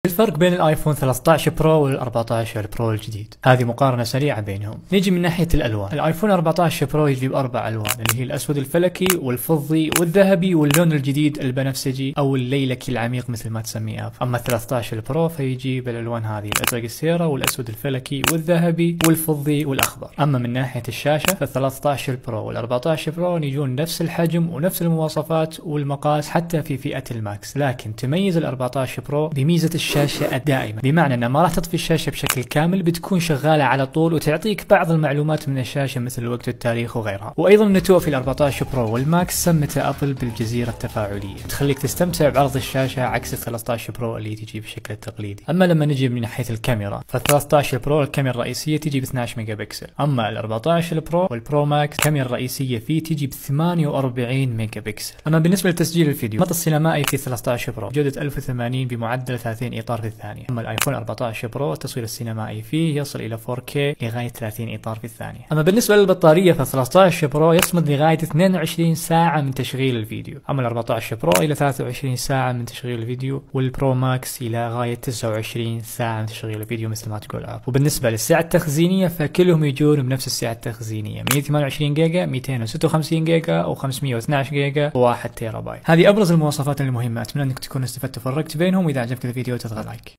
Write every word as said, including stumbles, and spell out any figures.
الفرق بين الايفون ثلاثة عشر برو وال أربعة عشر برو الجديد، هذه مقارنة سريعة بينهم. نيجي من ناحية الالوان، الايفون أربعة عشر برو يجيب اربع الوان اللي هي الاسود الفلكي والفضي والذهبي واللون الجديد البنفسجي او الليلكي العميق مثل ما تسميه اب. اما ثلاثة عشر برو فيجيب الالوان هذه الازرق السيرة والاسود الفلكي والذهبي والفضي والاخضر. اما من ناحية الشاشة فال13 برو وال14 برو يجون نفس الحجم ونفس المواصفات والمقاس حتى في فئة الماكس، لكن تميز ال14 برو بميزة الشاشة الدائمة، بمعنى انها ما راح تطفي الشاشة بشكل كامل، بتكون شغالة على طول وتعطيك بعض المعلومات من الشاشة مثل الوقت والتاريخ وغيرها. وايضا نتوء في ال14 برو والماكس سمته ابل بالجزيرة التفاعلية، تخليك تستمتع بعرض الشاشة عكس ال13 برو اللي تجي بشكل التقليدي. اما لما نجي من ناحية الكاميرا فال13 برو الكاميرا الرئيسية تجي ب اثناشر ميجا بكسل، اما ال14 برو والبرو ماكس الكاميرا الرئيسية فيه تجي ب ثمانية وأربعين ميجا بكسل. اما بالنسبة لتسجيل الفيديو، النمط السينمائي في ثلاثة عشر برو جودة ألف وثمانين بمعدل ثلاثين اطار في الثانية، اما الايفون أربعة عشر برو التصوير السينمائي فيه يصل الى فور كيه لغاية ثلاثين اطار في الثانية. اما بالنسبة للبطارية فثلاثة عشر برو يصمد لغاية اثنين وعشرين ساعة من تشغيل الفيديو، اما ال أربعة عشر برو الى ثلاثة وعشرين ساعة من تشغيل الفيديو، والبرو ماكس الى غاية تسعة وعشرين ساعة من تشغيل الفيديو مثل ما تقول اب. وبالنسبة للسعة التخزينية فكلهم يجون بنفس السعة التخزينية مية وثمانية وعشرين جيجا، مئتين وستة وخمسين جيجا او خمسمية واثناشر جيجا و1 تيرا بايت. هذه ابرز المواصفات المهمة، اتمنى انك تكونوا استفدتوا وفرقت بينهم، واذا عجبك الفيديو تضغط لايك.